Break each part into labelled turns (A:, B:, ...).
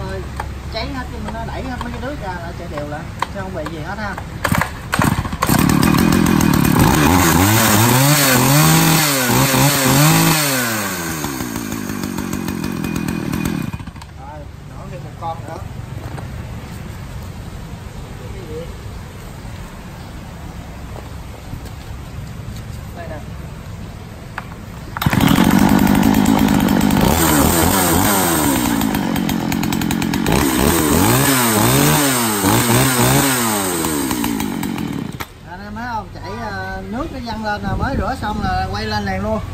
A: cháy hết, nó đẩy hết mấy cái nước ra là chạy đều lại chứ không bị gì hết ha. Rồi nổ thêm một con nữa. Đây nè. Anh em thấy không, chạy nước nó văng lên là mới rửa xong là quay lên liền luôn.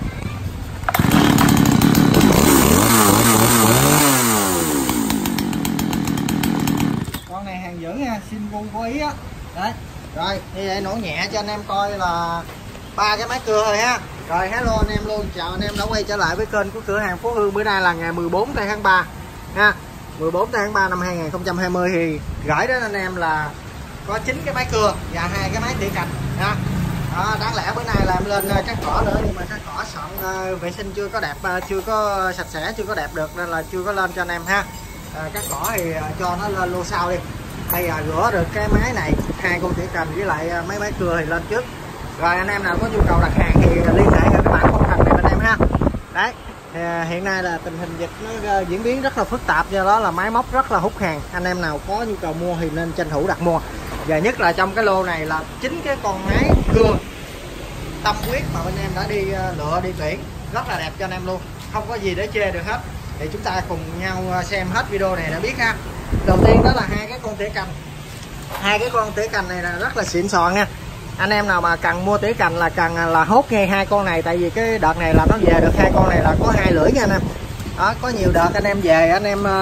A: Con này hàng dưỡng nha, xin Gu có ý á. Đấy. Rồi, như vậy nổ nhẹ cho anh em coi là 3 cái máy cưa thôi ha. Rồi hello anh em luôn, chào anh em đã quay trở lại với kênh của cửa hàng Phú Hương. Bữa nay là ngày 14 tháng 3 ha. 14 tháng 3 năm 2020 thì gửi đến anh em là có 9 cái máy cưa và 2 cái máy tỉa cành ha. Đó, đáng lẽ bữa nay là em lên cắt cỏ nữa nhưng mà cắt cỏ soạn vệ sinh chưa có đẹp, chưa có sạch sẽ, chưa có đẹp được nên là chưa có lên cho anh em ha. Cắt cỏ thì cho nó lên luôn sau đi. Bây giờ rửa được cái máy này, 2 con tỉa cành với lại mấy máy cưa thì lên trước. Rồi anh em nào có nhu cầu đặt hàng thì liên hệ ở cái bảng không thành này bên em ha. Đấy, hiện nay là tình hình dịch nó diễn biến rất là phức tạp, do đó là máy móc rất là hút hàng. Anh em nào có nhu cầu mua thì nên tranh thủ đặt mua. Và nhất là trong cái lô này là 9 cái con máy cưa tâm huyết mà bên em đã đi lựa, đi tuyển rất là đẹp cho anh em luôn, không có gì để chê được hết. Thì chúng ta cùng nhau xem hết video này để biết ha. Đầu tiên đó là 2 cái con tỉa cành. 2 cái con tỉa cành này là rất là xịn sò nha. Anh em nào mà cần mua tỉa cành là cần là hốt ngay 2 con này, tại vì cái đợt này là nó về được 2 con này là có 2 lưỡi nha anh em. Đó, có nhiều đợt anh em về anh em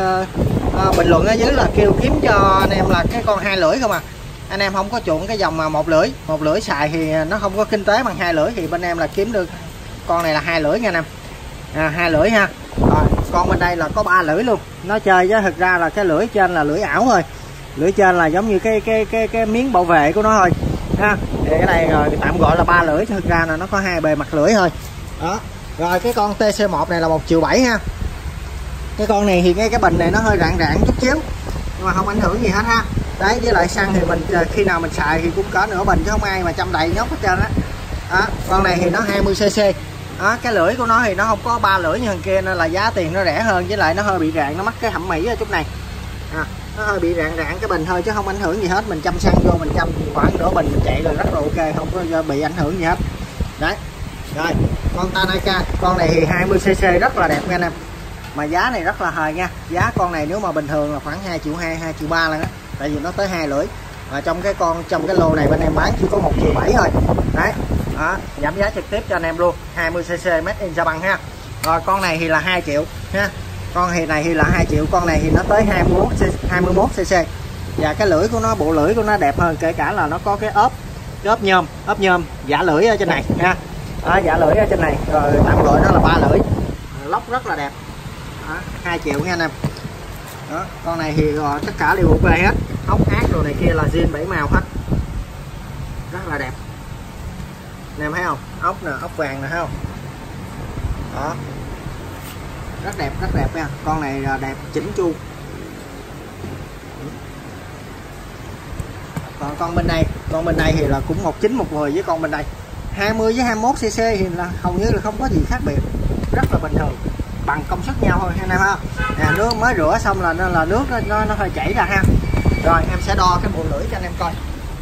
A: bình luận ở dưới là kêu kiếm cho anh em là cái con 2 lưỡi không à. Anh em không có chuộng cái dòng mà 1 lưỡi xài thì nó không có kinh tế bằng 2 lưỡi, thì bên em là kiếm được con này là 2 lưỡi nha anh em. 2 lưỡi ha. Rồi, con bên đây là có 3 lưỡi luôn. Nó chơi chứ thực ra là cái lưỡi trên là lưỡi ảo thôi. Lưỡi trên là giống như cái miếng bảo vệ của nó thôi ha. Thì cái này rồi tạm gọi là 3 lưỡi, thực ra là nó có 2 bề mặt lưỡi thôi. Đó. Rồi cái con TC1 này là 1,7 triệu ha. Cái con này thì cái bình này nó hơi rạn chút xíu nhưng mà không ảnh hưởng gì hết ha. Đấy, với lại xăng thì mình khi nào mình xài thì cũng cỡ nửa bình chứ không ai mà châm đầy nhóc hết trơn á. Đó, con này thì nó 20cc. Đó, cái lưỡi của nó thì nó không có 3 lưỡi như thằng kia nên là giá tiền nó rẻ hơn, với lại nó hơi bị rạn, nó mắc cái thẩm mỹ ở chút này. Nó hơi bị rạn cái bình thôi chứ không ảnh hưởng gì hết. Mình châm xăng vô, mình châm khoảng nửa bình mình chạy là rất là ok, không có bị ảnh hưởng gì hết. Đấy. Rồi, con Tanaka, con này thì 20cc rất là đẹp nha anh em. Mà giá này rất là hời nha. Giá con này nếu mà bình thường là khoảng 2,2 triệu, 2,3 triệu lần á. Tại vì nó tới 2 lưỡi. Và trong cái lô này bên em bán chỉ có 1,7 triệu thôi. Đấy. Đó, giảm giá trực tiếp cho anh em luôn. 20cc made in Japan ha. Rồi con này thì là 2 triệu ha. Con này thì là 2 triệu, con này thì nó tới 21cc. Và cái lưỡi của nó, bộ lưỡi của nó đẹp hơn, kể cả là nó có cái ốp nhôm giả lưỡi ở trên này ha. Đó, giả lưỡi ở trên này, rồi tạm gọi nó là 3 lưỡi. Lóc rất là đẹp. Đó, 2 triệu nha anh em. Đó, con này thì tất cả đều ok hết. Ốc ác đồ này kia là zin 7 màu hết. Rất là đẹp. Anh em thấy không? Ốc nè, ốc vàng nè thấy không? Đó. Rất đẹp nha. Con này là đẹp chỉnh chu. Còn con bên đây thì là cũng 1,9 1,10 với con bên đây. 20 với 21cc thì là hầu như là không có gì khác biệt. Rất là bình thường, bằng công suất nhau thôi anh em ha. Nè, nước mới rửa xong là nước nó hơi chảy ra ha. Rồi em sẽ đo cái bộ lưỡi cho anh em coi.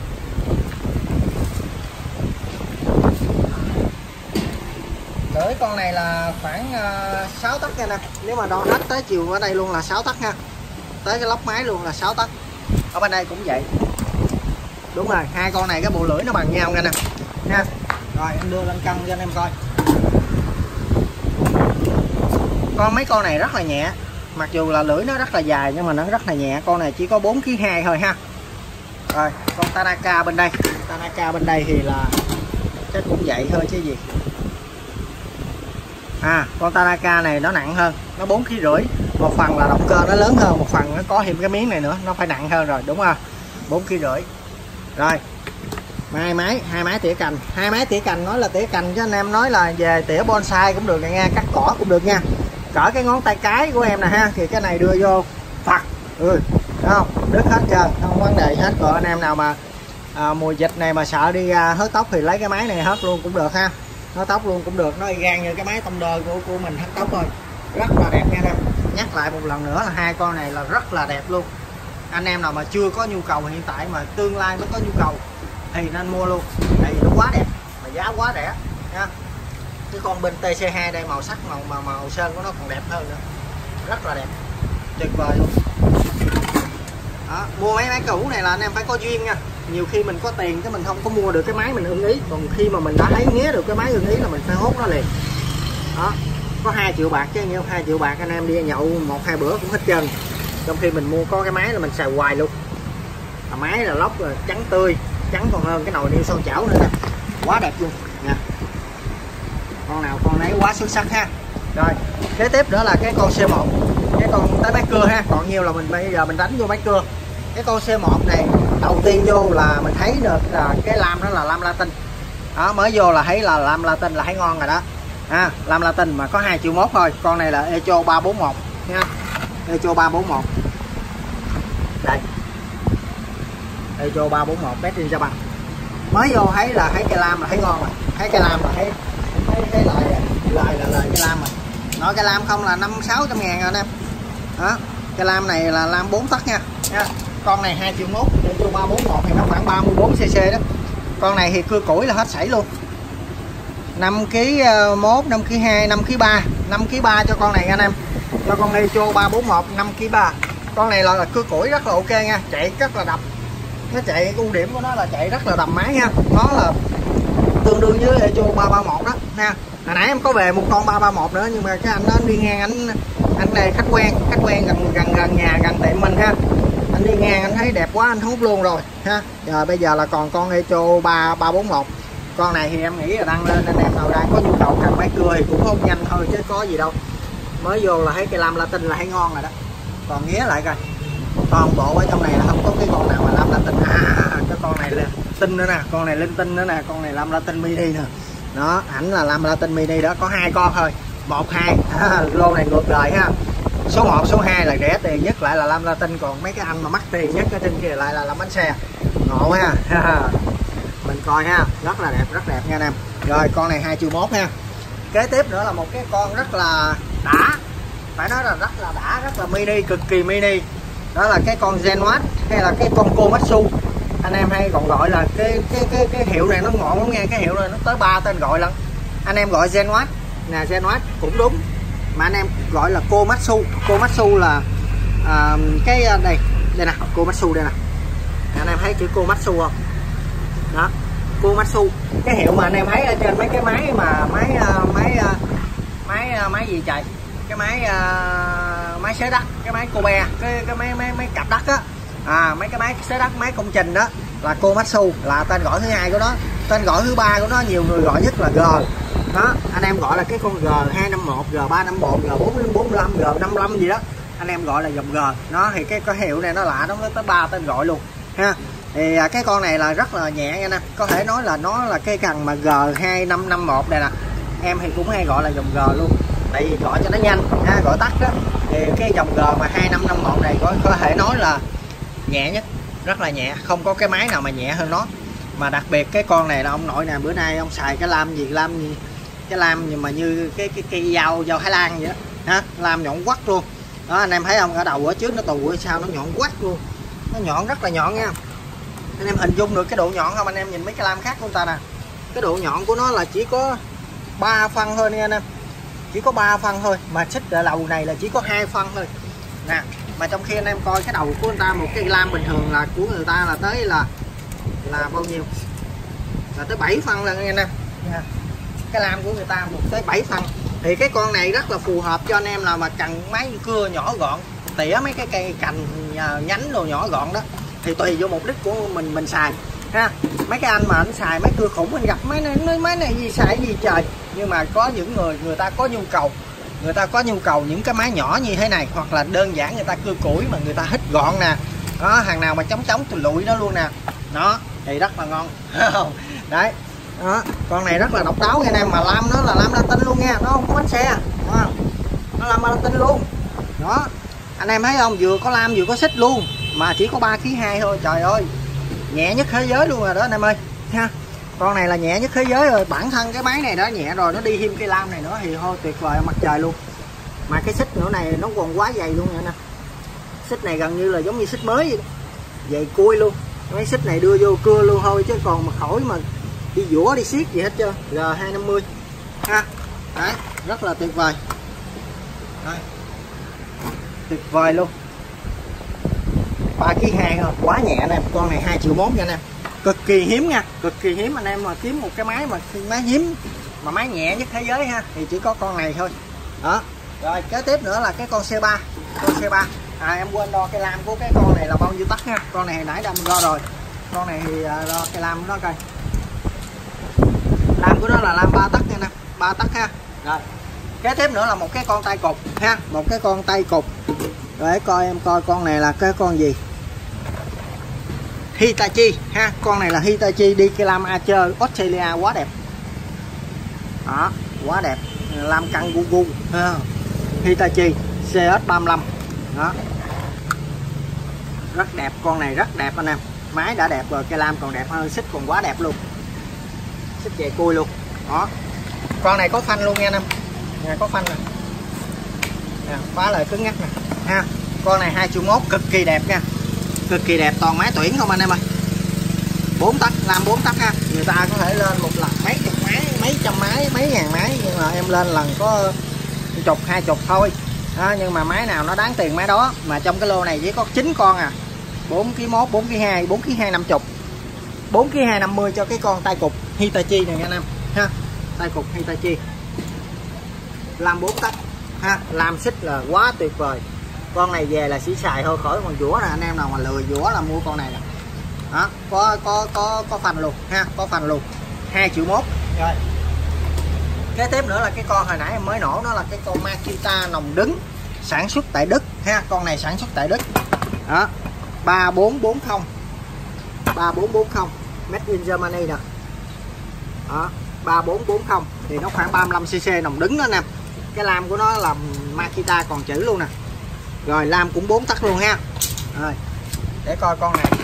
A: Lưỡi con này là khoảng 6 tấc nha anh em. Nếu mà đo hết tới chiều ở đây luôn là 6 tấc ha. Tới cái lốc máy luôn là 6 tấc. Ở bên đây cũng vậy. Đúng rồi, 2 con này cái bộ lưỡi nó bằng nhau nha anh em. Ha. Rồi em đưa lên cân cho anh em coi. Mấy con này rất là nhẹ. Mặc dù là lưỡi nó rất là dài nhưng mà nó rất là nhẹ. Con này chỉ có 4,2 kg thôi ha. Rồi con Tanaka bên đây. Tanaka bên đây thì là chắc cũng vậy thôi chứ gì. Con Tanaka này nó nặng hơn, nó 4,5 kg. Một phần là động cơ nó lớn hơn, một phần nó có thêm cái miếng này nữa, nó phải nặng hơn rồi, đúng không? 4,5 kg. Rồi. Hai máy tỉa cành. 2 máy tỉa cành, nói là tỉa cành chứ anh em nói là về tỉa bonsai cũng được nha, cắt cỏ cũng được nha. Cỡ cái ngón tay cái của em nè ha, thì cái này đưa vô không đứt hết trơn, không vấn đề hết. Còn anh em nào mà mùa dịch này mà sợ đi hớt tóc thì lấy cái máy này hớt luôn cũng được ha, hớt tóc luôn cũng được, nó y gan như cái máy tông đơ của mình hớt tóc thôi, rất là đẹp nha em. Nhắc lại một lần nữa là hai con này là rất là đẹp luôn. Anh em nào mà chưa có nhu cầu hiện tại mà tương lai mới có nhu cầu thì nên mua luôn, tại vì nó quá đẹp mà giá quá rẻ nha. Cái con bên TC2 đây màu sắc màu sơn của nó còn đẹp hơn nữa, rất là đẹp, tuyệt vời luôn. Đó, mua mấy máy cũ này là anh em phải có duyên nha. Nhiều khi mình có tiền chứ mình không có mua được cái máy mình ưng ý, còn khi mà mình đã thấy nghé được cái máy ưng ý là mình phải hốt nó liền. Đó, có 2 triệu bạc chứ nhiêu, 2 triệu bạc anh em đi nhậu 1-2 bữa cũng hết trơn. Trong khi mình mua có cái máy là mình xài hoài luôn. Máy là lóc là trắng tươi, trắng còn hơn cái nồi niêu son chảo nữa nè, quá đẹp luôn nha. Con nào con nấy quá xuất sắc ha. Rồi kế tiếp nữa là cái con C1, cái con tới máy cưa ha, còn nhiều là mình bây giờ mình đánh vô máy cưa. Cái con C1 này đầu tiên vô là mình thấy được là cái lam đó là lam Latin đó, mới vô là thấy là lam Latin là thấy ngon rồi đó. Lam Latin mà có 2,1 triệu thôi. Con này là Echo 341 nha, Echo 341 đây, Echo 341 test trên cho bằng. Mới vô thấy là thấy cây lam là thấy ngon rồi, thấy cây lam là thấy lại là cái lam rồi. Nói cây lam không là 500-600 ngàn rồi anh em. Đó, cây lam này là lam 4 tấc nha. Con này 2,1 triệu, Echo 341 thì nó khoảng 34 cc đó. Con này thì cưa củi là hết sảy luôn. 5 kg 1, 5 kg 2, 5 kg 3, 5 kg 3 cho con này nha anh em. Cho con Echo 341 5 kg 3. Con này là cưa củi rất là ok nha, chạy rất là đầm. Nó chạy, ưu điểm của nó là chạy rất là đầm máy nha. Nó là tương đương với Echo 331 đó nha. Hồi nãy em có về một con 331 nữa nhưng mà cái anh đó anh đi ngang, anh này khách quen gần nhà, gần tiệm mình ha. Anh đi ngang anh thấy đẹp quá anh hút luôn rồi ha. Rồi bây giờ là còn con Echo 341. Con này thì em nghĩ là đăng lên anh em nào đang có nhu cầu cần máy cưa thì cũng không nhanh thôi chứ có gì đâu. Mới vô là thấy cái lam Latin là thấy ngon rồi đó. Còn nghía lại coi, toàn bộ ở trong này là không có cái con nào mà lam Latin. Cái con này là tinh nữa nè, con này linh tinh nữa nè, con này lam Latin mini nè. Đó, ảnh là lam Latin mini đó, có 2 con thôi, 1, 2. Lô này ngược đời ha. Số 1, số 2 là rẻ tiền nhất, lại là lam Latin, còn mấy cái anh mà mắc tiền nhất ở trên kia lại là làm bánh xe. Ngộ ha. Mình coi ha, rất đẹp nha anh em. Rồi con này 2,1 triệu ha. Kế tiếp nữa là một cái con rất là đã, phải nói là rất là đã, rất là mini, cực kỳ mini. Đó là cái con Zenwatt hay là cái con Komatsu. Anh em hay còn gọi là cái hiệu này nó ngọn lắm nghe, cái hiệu này nó tới 3 tên gọi lận. Anh em gọi Zenwatt nè, Zenwatt cũng đúng, mà anh em gọi là Komatsu. Komatsu là cái đây nè, Komatsu đây nè. Anh em thấy chữ Komatsu không? Đó, Komatsu, cái hiệu mà anh em thấy ở trên mấy cái máy mà máy gì trời, cái máy xới đất, cái máy Kobe, cái máy cặp đất á, mấy cái máy xới đất, máy công trình đó là Komatsu, là tên gọi thứ 2 của nó. Tên gọi thứ 3 của nó nhiều người gọi nhất là G. Đó, anh em gọi là cái con G251, G351, G445, G55 gì đó, anh em gọi là dòng G. Nó thì cái hiệu này nó lạ, nó tới 3 tên gọi luôn ha. Thì cái con này là rất là nhẹ nha nè, có thể nói là nó là cái cần mà G2551 này nè. Em thì cũng hay gọi là dòng G luôn, tại vì gọi cho nó nhanh ha, gọi tắt đó. Thì cái dòng G mà 2551 này có thể nói là nhẹ nhất, rất là nhẹ, không có cái máy nào mà nhẹ hơn nó. Mà đặc biệt cái con này là ông nội nè, bữa nay ông xài cái lam gì, cái lam nhưng mà như cái cây dao Thái Lan vậy đó ha, lam nhọn quắt luôn đó. Anh em thấy không, ở đầu ở trước nó tù ở sau nó nhọn quắt luôn, nó nhọn rất là nhọn nha. Anh em hình dung được cái độ nhọn không? Anh em nhìn mấy cái lam khác của người ta nè, cái độ nhọn của nó là chỉ có 3 phân thôi nha anh em, chỉ có 3 phân thôi, mà xích ở đầu này là chỉ có 2 phân thôi nè. Mà trong khi anh em coi cái đầu của người ta, một cái lam bình thường là của người ta là tới là bao nhiêu, là tới 7 phân lần nha anh em. Cái lam của người ta một tới 7 phân. Thì cái con này rất là phù hợp cho anh em nào mà cần máy cưa nhỏ gọn, tỉa mấy cái cây cành nhánh đồ nhỏ gọn đó, thì tùy vô mục đích của mình xài ha. Mấy cái anh mà anh xài máy cưa khủng, anh gặp máy này gì xài gì trời. Nhưng mà có những người ta có nhu cầu những cái máy nhỏ như thế này, hoặc là đơn giản người ta cưa củi mà người ta hít gọn nè. Đó, hàng nào mà chống tôi lụi đó luôn nè. Đó, thì rất là ngon. Đấy. Đó, con này rất là độc đáo nha anh em, mà lam nó là lam Latin luôn nha, nó không có bánh xe. Đó, nó lam Latin luôn. Đó. Anh em thấy không, vừa có lam vừa có xích luôn mà chỉ có 3,2 kg thôi. Trời ơi, nhẹ nhất thế giới luôn rồi đó anh em ơi ha. Con này là nhẹ nhất thế giới rồi. Bản thân cái máy này đã nhẹ rồi, nó đi thêm cây lam này nữa thì thôi tuyệt vời mặt trời luôn. Mà cái xích nữa này nó còn quá dày luôn nha nè. Xích này gần như là giống như xích mới vậy đó. Dày cui luôn. Mấy xích này đưa vô cưa luôn thôi chứ còn mà khỏi mà đi dũa đi xiết gì hết trơn. R250 ha. Đấy, rất là tuyệt vời. Đây. Tuyệt vời luôn. 3,2 kg thôi, quá nhẹ nè. Con này 2,1 triệu nha anh em. Cực kỳ hiếm nha, cực kỳ hiếm. Anh em mà kiếm một cái máy mà máy hiếm mà máy nhẹ nhất thế giới ha thì chỉ có con này thôi. Đó. Rồi kế tiếp nữa là cái con C3. Con C3. Em quên đo cây lam của cái con này là bao nhiêu tấc ha. Con này hồi nãy đâm đo rồi. Con này thì đo cây lam nó coi. Lam của nó là lam 3 tấc nha nè, 3 tấc ha. Rồi. Kế tiếp nữa là một cái con tay cục ha, một cái con tay cục. Để coi em coi con này là cái con gì. Hitachi ha, con này là Hitachi đi cây lam Archer Australia, quá đẹp. Đó, quá đẹp. Lam căng gu gu ha. Hitachi CS35. Đó. Rất đẹp, con này rất đẹp anh em. Máy đã đẹp rồi, cây lam còn đẹp hơn, xích còn quá đẹp luôn. Xích dày cui luôn. Đó. Con này có phanh luôn nha anh em. Nè, có phanh nè. Nè, khóa lại cứng ngắc nè ha. Con này 2,1 triệu, cực kỳ đẹp nha. Cực kỳ đẹp, toàn máy tuyển không anh em ơi. 4 tấc, làm 4 tấc ha. Người ta có thể lên một lần mấy chục máy, mấy trăm máy, mấy ngàn máy, nhưng mà em lên lần có chục 20 thôi. Đó, nhưng mà máy nào nó đáng tiền máy đó. Mà trong cái lô này chỉ có 9 con à. 4,1 kg, 4,2 kg, 4,2 kg 50. 4,2 kg 50 cho cái con tay cục Hitachi này nha anh em ha. Tay cục Hitachi. Làm 4 tấc ha, làm xích là quá tuyệt vời. Con này về là chỉ xài thôi, khỏi còn dũa nè. Anh em nào mà lười dũa là mua con này nè. Đó, có phanh luôn ha, có phanh luôn. 2,1 triệu. Rồi. Kế tiếp nữa là cái con hồi nãy em mới nổ, nó là cái con Makita nòng đứng, sản xuất tại Đức ha. Con này sản xuất tại Đức. Đó. 3440. 3440 made in Germany nè. Đó, 3440 thì nó khoảng 35 cc nòng đứng đó nè. Cái lam của nó là Makita còn chữ luôn nè. Rồi lam cũng 4 tấc luôn ha. Rồi. Để coi con này.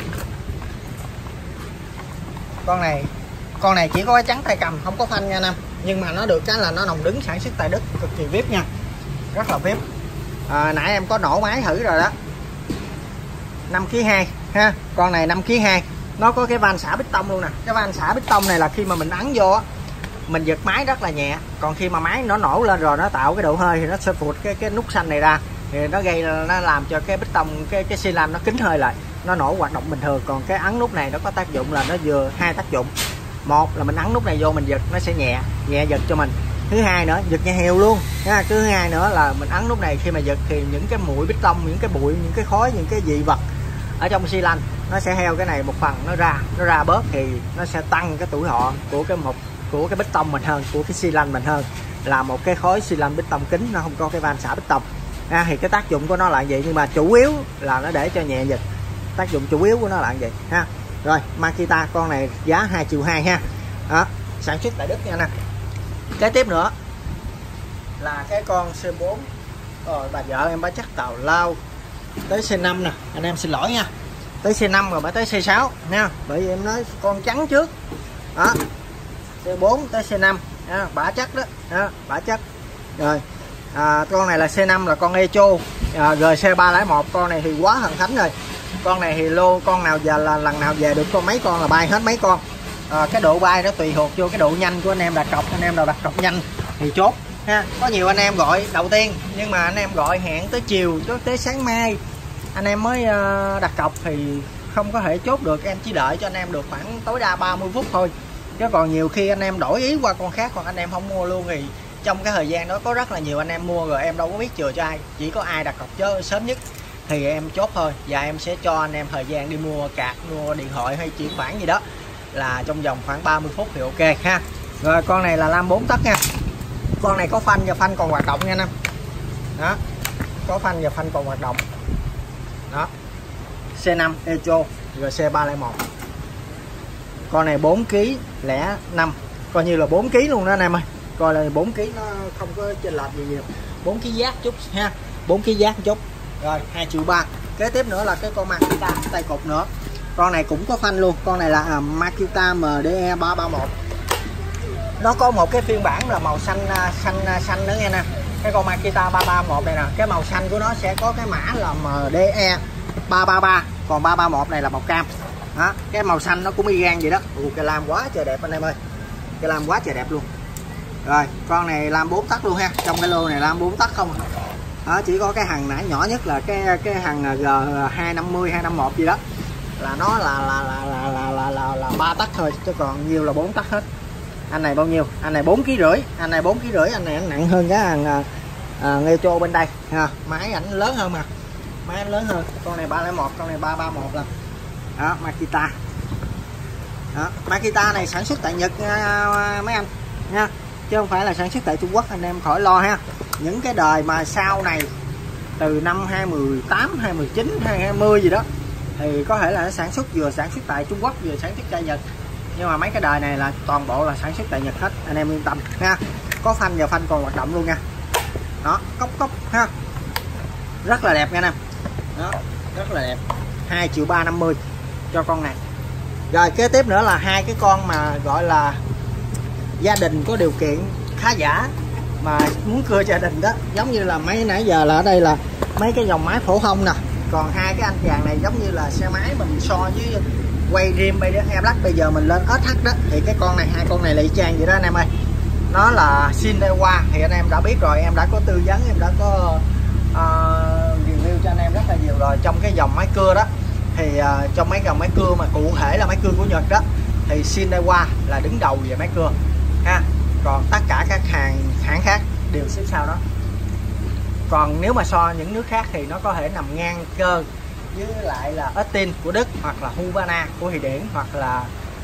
A: Con này chỉ có cái trắng tay cầm, không có phanh nha anh em. Nhưng mà nó được cái là nó nòng đứng, sản xuất tại Đức, cực kỳ vip nha. Rất là vip. Nãy em có nổ máy thử rồi đó. 5,2 kg ha. Con này 5,2 kg. Nó có cái van xả bích tông luôn nè. Cái van xả bích tông này là khi mà mình ấn vô á, mình giật máy rất là nhẹ. Còn khi mà máy nó nổ lên rồi nó tạo cái độ hơi thì nó sẽ phụt cái nút xanh này ra, thì nó gây, nó làm cho cái bích tông, cái xi lanh nó kín hơi lại, nó nổ hoạt động bình thường. Còn cái ấn nút này nó có tác dụng là nó vừa hai tác dụng. Một là mình ấn nút này vô mình giật nó sẽ nhẹ giật cho mình. Thứ hai nữa, giật nhẹ hều luôn ha. Thứ hai nữa là mình ấn nút này, khi mà giật thì những cái mũi bích tông, những cái bụi, những cái khói, những cái dị vật ở trong xi lanh nó sẽ heo cái này một phần, nó ra bớt, thì nó sẽ tăng cái tuổi thọ của cái bích tông mình hơn, của cái xi lanh mình hơn, là một cái khối xi lanh bích tông kính, nó không có cái van xả bích tông. Thì cái tác dụng của nó là vậy, nhưng mà chủ yếu là nó để cho nhẹ giật. Tác dụng chủ yếu của nó là vậy ha. Rồi Makita, con này giá 2,2 triệu ha. Đó, sản xuất tại Đức nha nè. Kế tiếp nữa là cái con C4. Rồi bà vợ em bà chắc tào lao tới C5 nè, anh em xin lỗi nha. Tới C5 rồi bà tới C6 nha, bởi vì em nói con trắng trước. Đó. C4 tới C5 ha, bả chắc đó ha, bả chắc. Rồi. Con này là C5 là con Echo GC301. Con này thì quá thần thánh rồi. Con này thì lô con nào giờ là lần nào về được con mấy con là bay hết mấy con. Cái độ bay nó tùy thuộc vô cái độ nhanh của anh em đặt cọc. Anh em nào đặt cọc nhanh thì chốt ha. Có nhiều anh em gọi đầu tiên, nhưng mà anh em gọi hẹn tới chiều, tới sáng mai anh em mới đặt cọc thì không có thể chốt được. Em chỉ đợi cho anh em được khoảng tối đa 30 phút thôi. Chứ còn nhiều khi anh em đổi ý qua con khác hoặc anh em không mua luôn, thì trong cái thời gian đó có rất là nhiều anh em mua rồi em đâu có biết chừa cho ai. Chỉ có ai đặt cọc chứ sớm nhất thì em chốt thôi, và em sẽ cho anh em thời gian đi mua card, mua điện thoại hay chuyển khoản gì đó, là trong vòng khoảng 30 phút thì ok ha. Rồi con này là lam 4 tấc nha. Con này có phanh và phanh còn hoạt động nha anh em. Đó, có phanh và phanh còn hoạt động. Đó, C5 Echo GC301. Con này 4,05 kg, coi như là 4 kg luôn đó anh em ơi. Coi là 4 kg, nó không có chênh lệch gì nhiều. 4 kg giác chút ha, 4 kg giác chút. Rồi 2.300.000. Kế tiếp nữa là cái con Makita tay cụt nữa. Con này cũng có phanh luôn. Con này là Makita MDE 331. Nó có một cái phiên bản là màu xanh nữa nghe nè. Cái con Makita 331 này nè, cái màu xanh của nó sẽ có cái mã là MDE 333, còn 331 này là màu cam. Đó, cái màu xanh nó cũng y gan vậy đó. Cái lam quá trời đẹp anh em ơi. Cái lam quá trời đẹp luôn. Rồi, con này lam 4 tấc luôn ha. Trong cái lô này lam 4 tấc không. Đó, chỉ có cái hàng nãy nhỏ nhất là cái hàng G250 251 gì đó. Là nó là 3 tấc thôi, chứ còn nhiều là 4 tấc hết. Anh này bao nhiêu? Anh này 4,5 kg, anh này 4,5 kg, anh này anh nặng hơn cái hàng Nghêu Trô bên đây ha. Máy ảnh lớn hơn mà. Máy ảnh lớn hơn. Con này 301, con này 331 là. Đó, Makita. Đó, Makita này sản xuất tại Nhật mấy anh nha, chứ không phải là sản xuất tại Trung Quốc, anh em khỏi lo ha. Những cái đời mà sau này từ năm 2018, 2019, 2020 gì đó thì có thể là nó vừa sản xuất tại Trung Quốc vừa sản xuất tại Nhật, nhưng mà mấy cái đời này là toàn bộ là sản xuất tại Nhật hết, anh em yên tâm nha. Có phanh và phanh còn hoạt động luôn nha. Đó, cốc ha, rất là đẹp nha em. Đó, rất là đẹp. 2.350.000 cho con này. Rồi kế tiếp nữa là hai cái con mà gọi là gia đình có điều kiện khá giả mà muốn cưa gia đình đó, giống như là mấy nãy giờ là ở đây là mấy cái dòng máy phổ thông nè, còn hai cái anh chàng này giống như là xe máy mình so với quay rim Airblast bây giờ mình lên SH đó, thì cái con này, hai con này là y chang vậy đó anh em ơi. Nó là Shinnewa thì anh em đã biết rồi, em đã có tư vấn, em đã có review cho anh em rất là nhiều rồi. Trong cái dòng máy cưa đó thì trong mấy dòng máy cưa mà cụ thể là máy cưa của Nhật đó thì Shinnewa là đứng đầu về máy cưa ha, còn tất cả các hãng khác đều xếp sau đó. Còn nếu mà so những nước khác thì nó có thể nằm ngang cơ với lại là Austin của Đức, hoặc là Husqvarna của Thụy Điển, hoặc là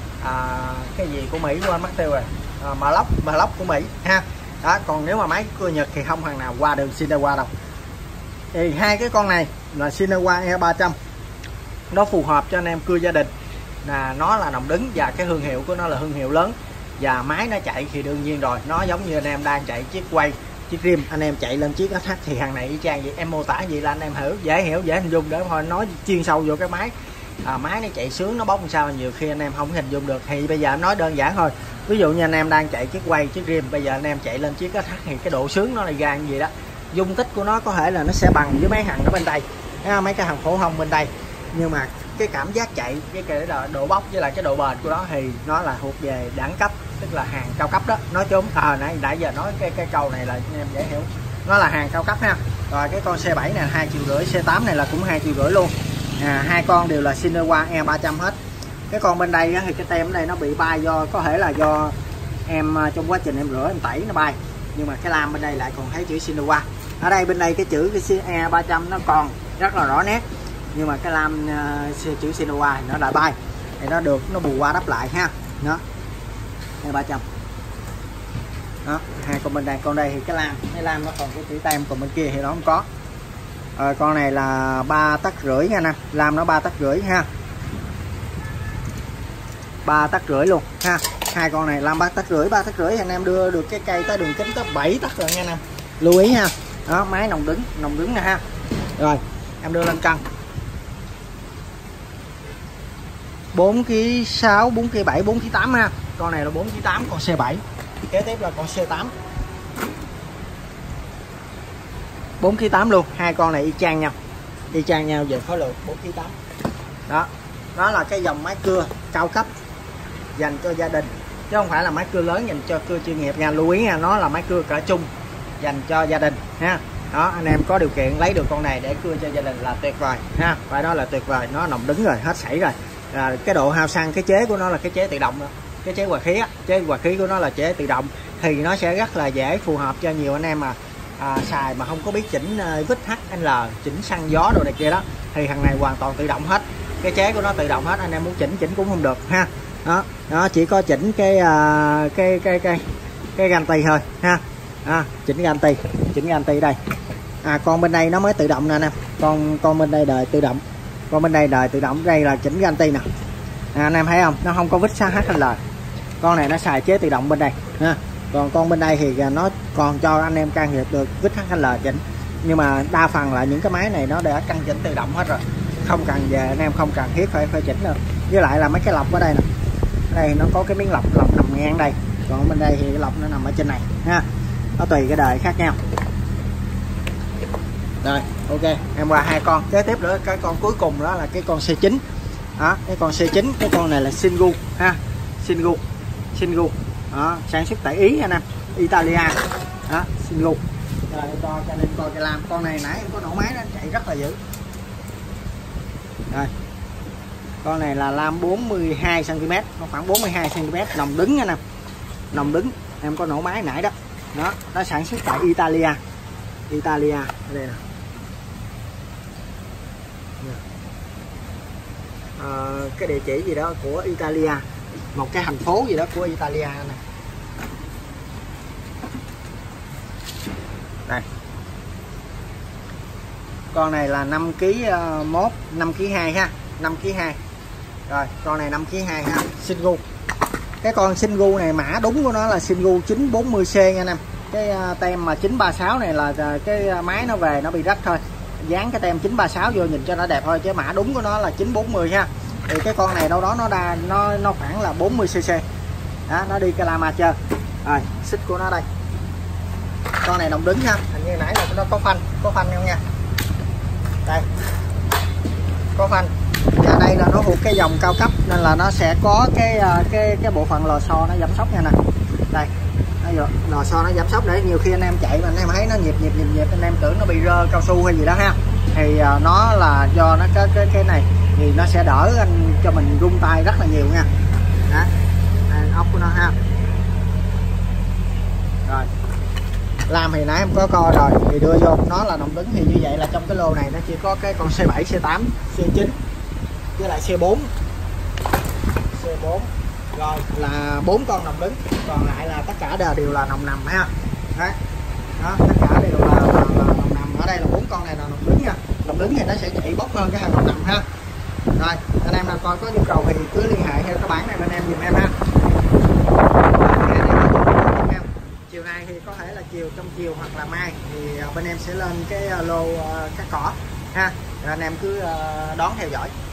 A: cái gì của Mỹ, quên mất tiêu rồi, Maloc của Mỹ ha. Đó, còn nếu mà máy cưa Nhật thì không thằng nào qua được Shinnewa đâu. Thì hai cái con này là Shinnewa E300, nó phù hợp cho anh em cưa gia đình, là nó là nòng đứng và cái thương hiệu của nó là thương hiệu lớn, và máy nó chạy thì đương nhiên rồi, nó giống như anh em đang chạy chiếc quay, chiếc rim, anh em chạy lên chiếc SH thì hàng này y chang vậy. Em mô tả gì là anh em hiểu, dễ hình dung, để thôi nói chuyên sâu vô cái máy. Máy nó chạy sướng, nó bốc làm sao nhiều khi anh em không hình dung được. Thì bây giờ em nói đơn giản thôi, ví dụ như anh em đang chạy chiếc quay, chiếc rim, bây giờ anh em chạy lên chiếc SH thì cái độ sướng nó là ra như vậy đó. Dung tích của nó có thể là nó sẽ bằng với mấy hàng ở bên đây, mấy cái hàng phổ thông bên đây, nhưng mà cái cảm giác chạy, cái độ bốc với lại cái độ bền của nó thì nó là thuộc về đẳng cấp, tức là hàng cao cấp đó. Nói chung nãy giờ nói cái câu này là anh em dễ hiểu, nó là hàng cao cấp ha. Rồi cái con C7 này 2.500.000, C8 này là cũng 2.500.000 luôn. Hai con đều là Shinnewa E300 hết. Cái con bên đây thì cái tem ở đây nó bị bay, do có thể là do em trong quá trình em rửa em tẩy nó bay, nhưng mà cái lam bên đây lại còn thấy chữ Shinnewa. Ở đây bên đây cái chữ cái E300 nó còn rất là rõ nét, nhưng mà cái lam chữ Shinnewa nó lại bay, thì nó được, nó bù qua đắp lại ha. Đó, E300. Đó, hai con bên đây, con đây thì cái lam nó còn cái chữ tem, còn bên kia thì nó không có. Rồi con này là 3,5 tấc nha nè, lam nó 3,5 tấc ha, 3,5 tấc luôn ha. Hai con này lam 3,5 tấc, 3,5 tấc anh em đưa được cái cây tới đường kính tới 7 tấc rồi nha anh em, lưu ý ha. Đó, máy nòng đứng nè ha. Rồi em đưa lên cân 4,6 kg, 4,7 kg, 4,8 kg ha. Con này là 4,8 kg, con C7. Kế tiếp là con C8, 4,8 kg luôn. Hai con này y chang nhau về khối lượng, 4,8 kg. Đó, nó là cái dòng máy cưa cao cấp dành cho gia đình, chứ không phải là máy cưa lớn dành cho cưa chuyên nghiệp nha. Lưu ý nha, nó là máy cưa cỡ trung dành cho gia đình ha. Đó, anh em có điều kiện lấy được con này để cưa cho gia đình là tuyệt vời ha, phải đó là tuyệt vời. Nó nòng đứng rồi, hết sảy rồi. Cái độ hao xăng, cái chế của nó là cái chế tự động đó. Cái chế hòa khí á, chế hòa khí của nó là chế tự động, thì nó sẽ rất là dễ phù hợp cho nhiều anh em mà xài mà không có biết chỉnh vít HL, chỉnh xăng gió đồ này kia đó, thì thằng này hoàn toàn tự động hết. Cái chế của nó tự động hết, anh em muốn chỉnh cũng không được ha. Đó, nó chỉ có chỉnh cái ganti thôi ha. Chỉnh ganti đây. Con bên đây nó mới tự động nè anh em. Con bên đây đời tự động. Con bên đây đời tự động, đây là chỉnh ganti nè. Anh em thấy không? Nó không có vít HL. Con này nó xài chế tự động bên đây ha. Còn con bên đây thì nó còn cho anh em can thiệp được vít HL chỉnh. nhưng mà đa phần là những cái máy này nó đã căn chỉnh tự động hết rồi, không cần về anh em không cần thiết phải chỉnh nữa. Với lại là mấy cái lọc ở đây nè, đây nó có cái miếng lọc nằm ngang đây, còn bên đây thì cái lọc nó nằm ở trên này ha, nó tùy cái đời khác nhau. Rồi ok, em qua hai con kế tiếp nữa, cái con cuối cùng đó là cái con C9 đó, cái con C9, cái con này là Singu ha, Singu đó, sản xuất tại Ý anh em, Italia đó, Singu. Rồi cho nên coi cái lam, con này nãy em có nổ máy nó chạy rất là dữ. Rồi con này là lam 42 cm, nó khoảng 42 cm, nòng đứng anh em, nòng đứng, em có nổ máy nãy đó. Đó, nó sản xuất tại Italia đây nè. Cái địa chỉ gì đó của Italia, một cái thành phố gì đó của Italia này. Đây. Con này là 5 kg 1, 5 kg 2 ha, 5 kg 2. Rồi, con này 5 kg 2 ha, Singu. Cái con Singu này mã đúng của nó là Singu 940C nha anh em. Cái tem mà 936 này là cái máy nó về nó bị rách thôi. Dán cái tem 936 vô nhìn cho nó đẹp thôi, chứ mã đúng của nó là 940 ha. Thì cái con này đâu đó nó khoảng là 40cc. Đó, nó đi cái lama chơi. Rồi, xích của nó đây. Con này đồng đứng nha, hình như nãy là nó có phanh không nha. Đây. Có phanh. Và đây là nó thuộc cái dòng cao cấp nên là nó sẽ có cái bộ phận lò xo nó giảm sóc nha nè. Đây. Lò xo nó giảm sóc để nhiều khi anh em chạy mà anh em thấy nó nhịp anh em tưởng nó bị rơ cao su hay gì đó ha, thì nó là do nó cái này thì nó sẽ đỡ anh cho mình rung tay rất là nhiều nha. Đó, ốc của nó ha. Rồi làm thì nãy em có coi rồi thì đưa vô, nó là đồng đứng, thì như vậy là trong cái lô này nó chỉ có cái con C7, C8, C9 với lại C4 rồi là 4 con nòng đứng, còn lại là tất cả đều là nòng nằm ha. Đó, tất cả đều là nòng nằm. Ở đây là 4 con này là nòng đứng nha, nòng đứng thì nó sẽ chạy bốc hơn cái hàng nòng nằm ha. Rồi anh em nào coi có nhu cầu thì cứ liên hệ theo cái bản này bên em giùm em ha. Chiều nay thì có thể là trong chiều hoặc là mai thì bên em sẽ lên cái lô cắt cỏ ha, rồi anh em cứ đón theo dõi.